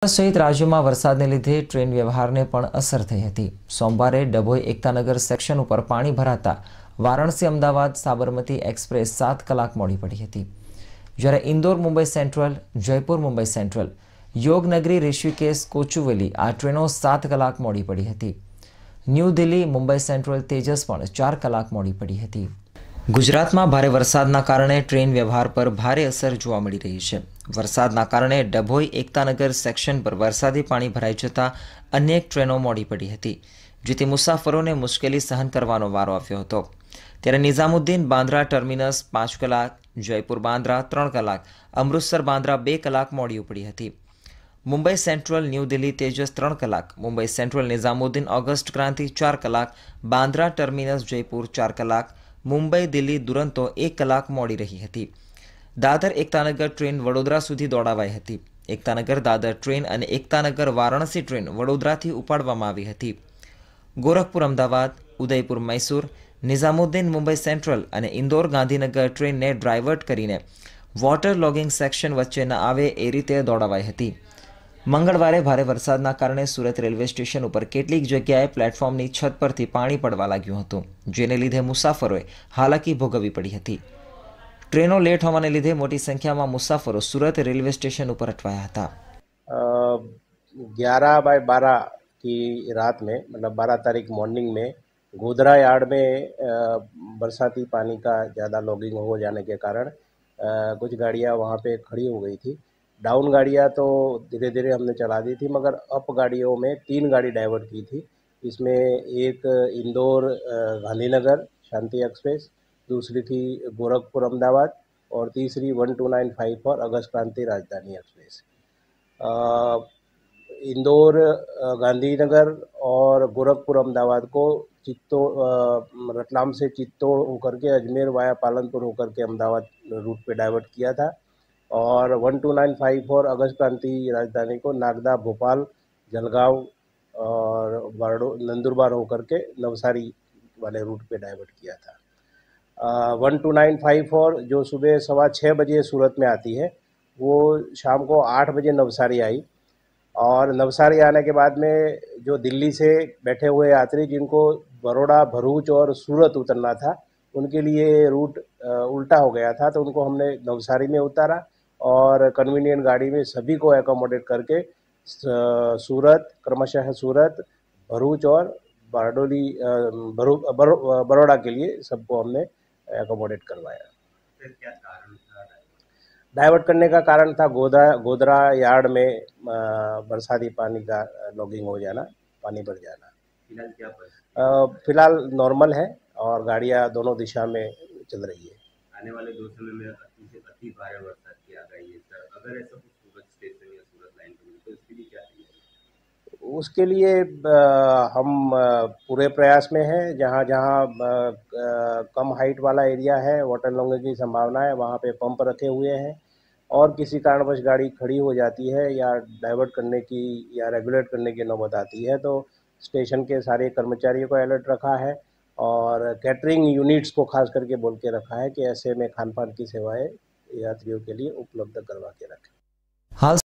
સહિત રાજ્યમાં વરસાદને લીધે ટ્રેન વ્યવહારને પણ અસર થઈ હતી। સોમવારે ડભોઈ એકતાનગર સેક્શન ઉપર પાણી ભરાતા વારાણસી અમદાવાદ સાબરમતી એક્સપ્રેસ 7 કલાક મોડી પડી હતી, જ્યારે ઇન્દોર મુંબઈ સેન્ટ્રલ, જયપુર મુંબઈ સેન્ટ્રલ, યોગનગરી ઋષિકેશ કોચુવેલી આ ટ્રેનો 7 કલાક મોડી પડી હતી। ન્યૂ દિલ્હી મુંબઈ સેન્ટ્રલ તેજસ પણ 4 કલાક મોડી પડી હતી। ગુજરાતમાં ભારે વરસાદના કારણે ટ્રેન વ્યવહાર પર ભારે અસર જોવા મળી રહી છે। વરસાદના કારણે ડભોઈ એકતાનગર સેક્શન પર વરસાદી પાણી ભરાઈ જતા અનેક ટ્રેનો મોડી પડી હતી, જેથી મુસાફરોને મુશ્કેલી સહન કરવાનો વારો આવ્યો હતો। ત્યારે નિઝામુદ્દીન બાંદ્રા ટર્મિનસ 5 કલાક, જયપુર બાંદ્રા 3 કલાક, અમૃતસર બાંદ્રા 2 કલાક મોડી ઉપડી હતી। મુંબઈ સેન્ટ્રલ ન્યૂ દિલ્હી તેજસ 3 કલાક, મુંબઈ સેન્ટ્રલ નિઝામુદ્દીન ઓગસ્ટ ક્રાંતિ 4 કલાક, બાંદ્રા ટર્મિનસ જયપુર 4 કલાક, મુંબઈ દિલ્હી દુરંતો 1 કલાક મોડી રહી હતી। દાદર એકતાનગર ટ્રેન વડોદરા સુધી દોડાવાઈ હતી। એકતાનગર દાદર ટ્રેન અને એકતાનગર વારાણસી ટ્રેન વડોદરાથી ઉપાડવામાં આવી હતી। ગોરખપુર અમદાવાદ, ઉદયપુર મૈસૂર, નિઝામુદ્દીન મુંબઈ સેન્ટ્રલ અને ઇન્દોર ગાંધીનગર ટ્રેનને ડ્રાઇવર્ટ કરીને વોટર લોગિંગ સેક્શન વચ્ચે ન આવે એ રીતે દોડાવાઈ હતી। મંગળવારે ભારે વરસાદના કારણે સુરત રેલવે સ્ટેશન ઉપર કેટલીક જગ્યાએ પ્લેટફોર્મની છત પરથી પાણી પડવા લાગ્યું હતું, જેને લીધે મુસાફરોએ હાલાકી ભોગવવી પડી હતી। ટ્રેનો લેટ હોવાને લીધે મોટી સંખ્યામાં મુસાફરો સુરત रेलवे स्टेशन पर अटवाया था। 11/12 की रात में, मतलब 12 तारीख मॉर्निंग में गोधरा यार्ड में बरसाती पानी का ज़्यादा लॉगिंग हो जाने के कारण कुछ गाड़ियाँ वहाँ पे खड़ी हो गई थी। डाउन गाड़ियाँ तो धीरे धीरे हमने चला दी थी, मगर अप गाड़ियों में 3 गाड़ी डाइवर्ट की थी। इसमें एक इंदौर गांधीनगर शांति एक्सप्रेस, दूसरी थी गोरखपुर अहमदाबाद और तीसरी 1295 अगस्त क्रांति राजधानी एक्सप्रेस। इंदौर गांधीनगर और गोरखपुर अहमदाबाद को रतलाम से चित्तौड़ होकर के अजमेर वाया पालनपुर होकर के अहमदाबाद रूट पे डाइवर्ट किया था, और 12954 अगस्त क्रांति राजधानी को नागदा, भोपाल, जलगांव और नंदुरबार होकर के नवसारी वाले रूट पे डाइवर्ट किया था। 12954 जो सुबह 6:15 बजे सूरत में आती है, वो शाम को 8 बजे नवसारी आई, और नवसारी आने के बाद में जो दिल्ली से बैठे हुए यात्री जिनको बड़ौदा, भरूच और सूरत उतरना था, उनके लिए रूट उल्टा हो गया था, तो उनको हमने नवसारी में उतारा और कन्वीनियंट गाड़ी में सभी को एकोमोडेट करके सूरत, क्रमशः सूरत, भरूच और बारडोली, बड़ौदा के लिए सबको हमने एकोमोडेट करवाया। क्या कारण था? डाइवर्ट करने का कारण था गोधरा यार्ड में बरसाती पानी का लॉगिंग हो जाना, पानी भर जाना। फिलहाल क्या परिस्थिति? फिलहाल नॉर्मल है और गाड़ियाँ दोनों दिशा में चल रही है। आने वाले 2 समय में अति से अति भारी बरसात की आगाही है सर। अगर ऐसा कुछ सूरत स्टेशन या सूरत लाइन पर मिले तो इसके लिए क्या तैयारी? उसके लिए हम पूरे प्रयास में हैं। जहाँ जहाँ कम हाइट वाला एरिया है, वाटर लॉगिंग की संभावना है, वहाँ पे पंप रखे हुए हैं, और किसी कारणवश गाड़ी खड़ी हो जाती है या डाइवर्ट करने की या रेगुलेट करने की नौबत आती है, तो स्टेशन के सारे कर्मचारियों को अलर्ट रखा है, और कैटरिंग यूनिट्स को खास करके बोल के रखा है कि ऐसे में खान पान की सेवाएं यात्रियों के लिए उपलब्ध करवा के रखें। हाल